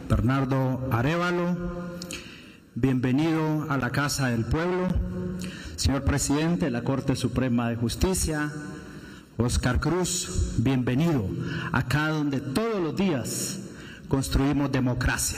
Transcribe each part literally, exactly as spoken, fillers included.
Bernardo Arévalo, bienvenido a la Casa del Pueblo. Señor Presidente de la Corte Suprema de Justicia, Óscar Cruz, bienvenido acá donde todos los días construimos democracia.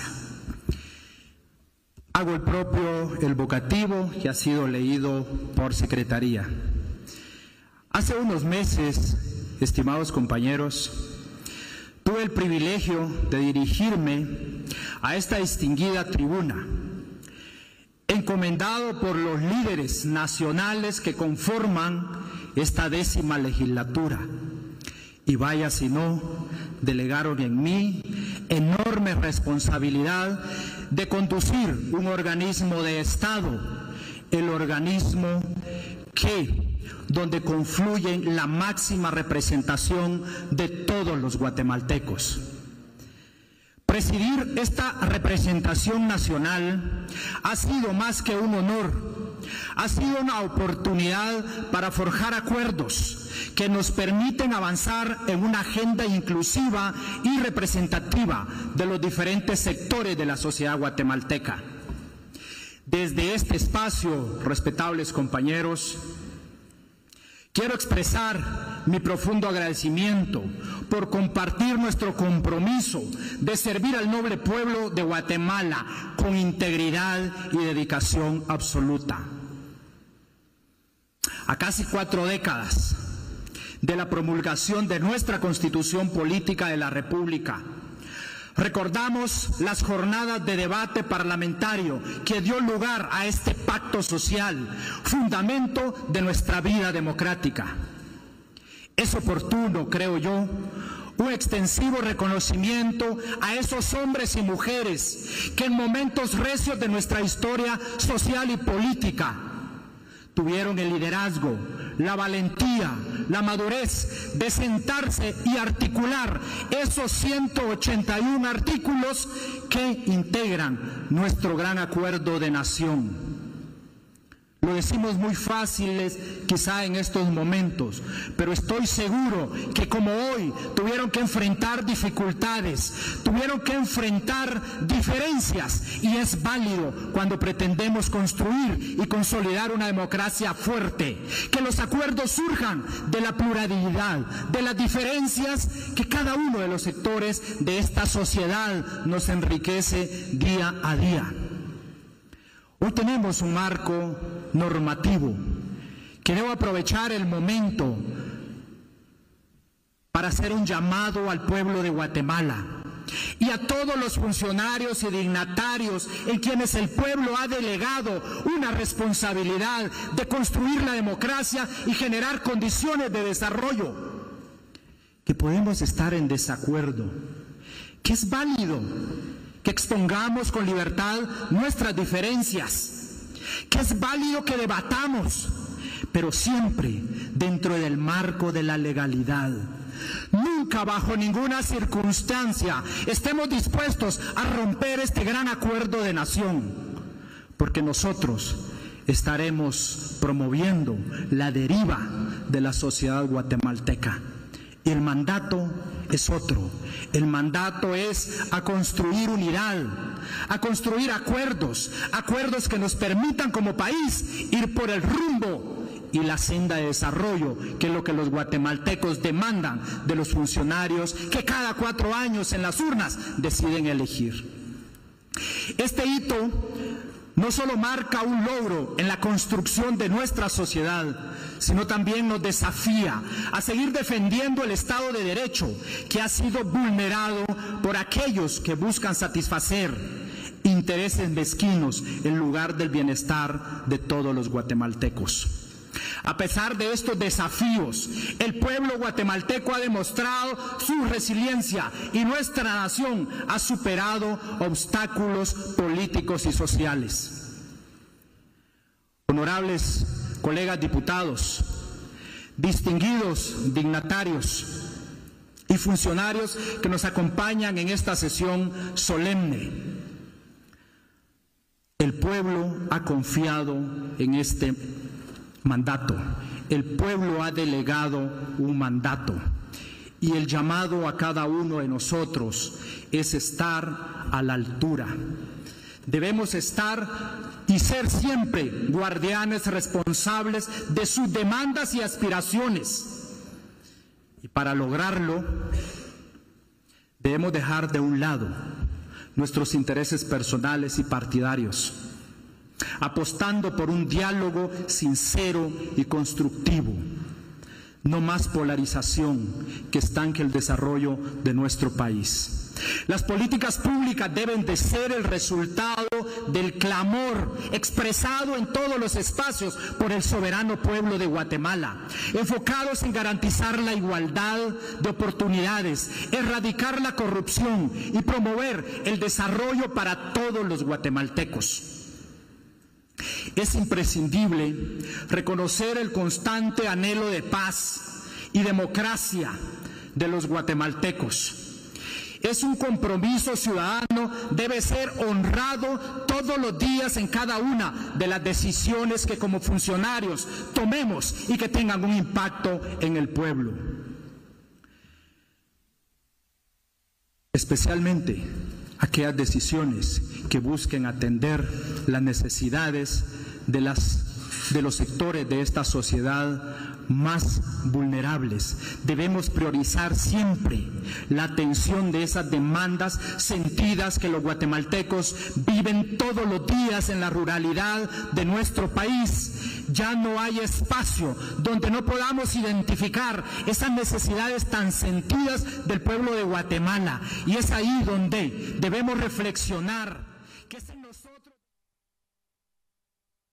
Hago el propio el vocativo que ha sido leído por Secretaría. Hace unos meses, estimados compañeros, tuve el privilegio de dirigirme a esta distinguida tribuna, encomendado por los líderes nacionales que conforman esta décima legislatura. Y vaya si no, delegaron en mí enorme responsabilidad de conducir un organismo de Estado, el organismo que, donde confluyen la máxima representación de todos los guatemaltecos. Presidir esta representación nacional ha sido más que un honor, ha sido una oportunidad para forjar acuerdos que nos permiten avanzar en una agenda inclusiva y representativa de los diferentes sectores de la sociedad guatemalteca. Desde este espacio, respetables compañeros, quiero expresar mi profundo agradecimiento por compartir nuestro compromiso de servir al noble pueblo de Guatemala con integridad y dedicación absoluta. A casi cuatro décadas de la promulgación de nuestra Constitución Política de la República, recordamos las jornadas de debate parlamentario que dio lugar a este pacto social, fundamento de nuestra vida democrática. Es oportuno, creo yo, un extensivo reconocimiento a esos hombres y mujeres que en momentos recios de nuestra historia social y política tuvieron el liderazgo, la valentía, la madurez de sentarse y articular esos ciento ochenta y uno artículos que integran nuestro gran acuerdo de nación. Lo decimos muy fáciles quizá en estos momentos, pero estoy seguro que como hoy tuvieron que enfrentar dificultades, tuvieron que enfrentar diferencias, y es válido cuando pretendemos construir y consolidar una democracia fuerte, que los acuerdos surjan de la pluralidad, de las diferencias que cada uno de los sectores de esta sociedad nos enriquece día a día. Hoy tenemos un marco normativo que debo aprovechar el momento para hacer un llamado al pueblo de Guatemala y a todos los funcionarios y dignatarios en quienes el pueblo ha delegado una responsabilidad de construir la democracia y generar condiciones de desarrollo, que podemos estar en desacuerdo, que es válido que expongamos con libertad nuestras diferencias, que es válido que debatamos, pero siempre dentro del marco de la legalidad. Nunca bajo ninguna circunstancia estemos dispuestos a romper este gran acuerdo de nación, porque nosotros estaremos promoviendo la deriva de la sociedad guatemalteca. Y el mandato es otro. El mandato es a construir unidad, a construir acuerdos, acuerdos que nos permitan como país ir por el rumbo y la senda de desarrollo, que es lo que los guatemaltecos demandan de los funcionarios que cada cuatro años en las urnas deciden elegir. Este hito no solo marca un logro en la construcción de nuestra sociedad, sino también nos desafía a seguir defendiendo el Estado de Derecho, que ha sido vulnerado por aquellos que buscan satisfacer intereses mezquinos en lugar del bienestar de todos los guatemaltecos. A pesar de estos desafíos, el pueblo guatemalteco ha demostrado su resiliencia y nuestra nación ha superado obstáculos políticos y sociales. Honorables colegas diputados, distinguidos dignatarios y funcionarios que nos acompañan en esta sesión solemne, el pueblo ha confiado en este mandato, el pueblo ha delegado un mandato y el llamado a cada uno de nosotros es estar a la altura. Debemos estar y ser siempre guardianes responsables de sus demandas y aspiraciones. Y para lograrlo, debemos dejar de un lado nuestros intereses personales y partidarios, apostando por un diálogo sincero y constructivo. No más polarización que estanque el desarrollo de nuestro país. Las políticas públicas deben de ser el resultado del clamor expresado en todos los espacios por el soberano pueblo de Guatemala, enfocados en garantizar la igualdad de oportunidades, erradicar la corrupción y promover el desarrollo para todos los guatemaltecos. Es imprescindible reconocer el constante anhelo de paz y democracia de los guatemaltecos. Es un compromiso ciudadano, debe ser honrado todos los días en cada una de las decisiones que como funcionarios tomemos y que tengan un impacto en el pueblo. Especialmente aquellas decisiones que busquen atender las necesidades de, las, de los sectores de esta sociedad más vulnerables. Debemos priorizar siempre la atención de esas demandas sentidas que los guatemaltecos viven todos los días en la ruralidad de nuestro país. Ya no hay espacio donde no podamos identificar esas necesidades tan sentidas del pueblo de Guatemala, y es ahí donde debemos reflexionar